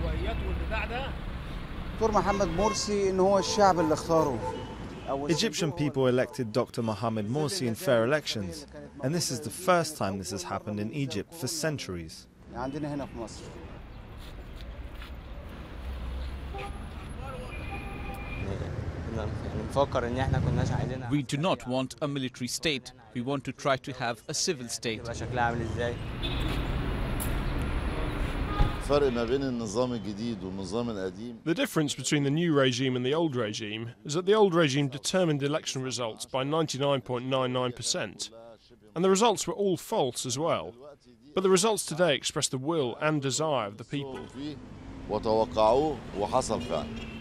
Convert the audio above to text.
Egyptian people elected Dr. Mohamed Morsi in fair elections, and this is the first time this has happened in Egypt for centuries. We do not want a military state. We want to try to have a civil state. The difference between the new regime and the old regime is that the old regime determined election results by 99.99%, and the results were all false as well. But the results today express the will and desire of the people.